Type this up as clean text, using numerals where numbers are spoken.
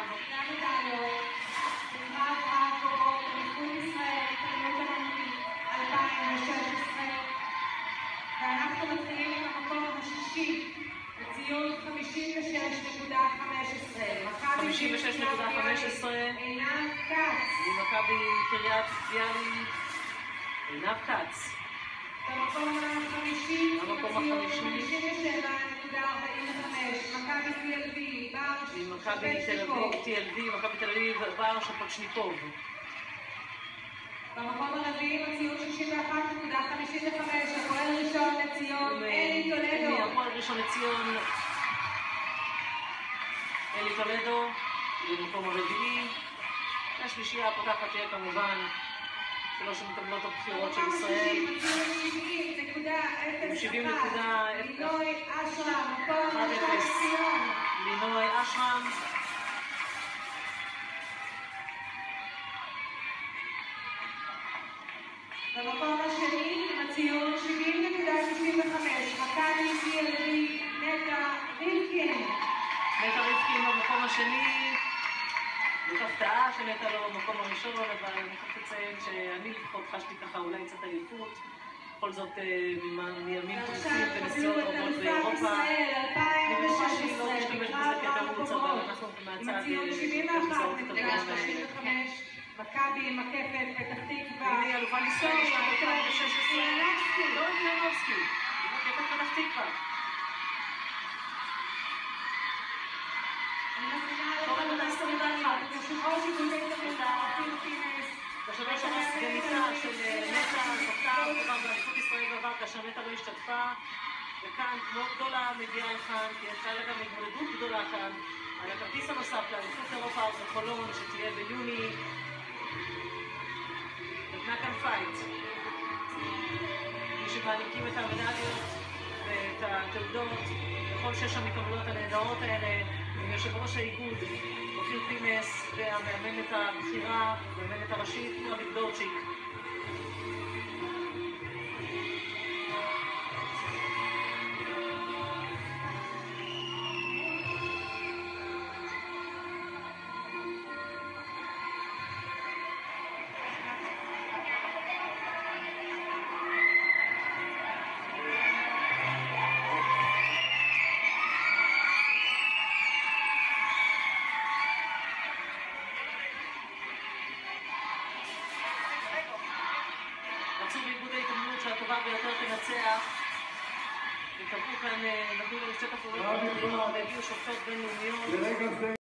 גם מדליות, בקרב עכו, אליפות ישראל, התאחדות הממלכתית 2016, ואנחנו מתחילים עם המקום השישי, בציון 56.15. מכבי 56.15. עינב כץ. ממכבי קריית ביאליק, עינב כץ. במקום החמישי, בציון 57.45. מכבי TLV, מכבי תל אביב, בר שפוצ'ניקוב. במקום הרביעי, בציון 61.55. הפועל ראשון לציון, אלי טולדו. הפועל ראשון לציון, אלי טולדו, במקום הרביעי. השלישייה הפותחת תהיה כמובן שלוש המתאבלות הבחירות של ישראל. עם 70.0. לינוי אשרם, מקום 1-0. ציון. לינוי אשרם. במקום השני, עם הציון 70.65. מכבי TLV, נטע ריבקין. נטע ריבקין במקום השני. זאת הפתעה שנטע לא במקום הראשון, אבל אני חושבת לציין שאני לפחות חשתי ככה אולי קצת עייפות. בכל זאת מימים טרופים ונסיעות רבות באירופה. אני בטוחה שהיא לא תשתמש בזה כתירוץ, אבל אנחנו מהצד באמצעות את הדברים האלה. מכבי מקפת פתח תקווה. הנה אלופה לישראל בשנת 2016. לא ינובסקי, מקפת פתח תקווה. בשלוש הסגניתה של נטע זכתה כבר באליפות ישראל בעבר כאשר נטע לא השתתפה, וכאן כמו גדולה מגיעה לכאן, כי הייתה לה גם התמודדות גדולה כאן על הכרטיס הנוסף לאליפות אירופה בחולון שתהיה ביוני. נתנה כאן פייט, מי שמעניקים את המדליות ואת התעודות לכל שש המתעמלות הנהדרות האלה עם יושב ראש האיגוד אופיר פינס והמאמנת הבכירה, המאמנת הראשית רביק דורצ'יק. רצו באיגוד ההתאמנות שהטובה ביותר תנצח, וקבעו כאן, נתנו להם שתי תחרויות והגיעו שופטות בינלאומיות.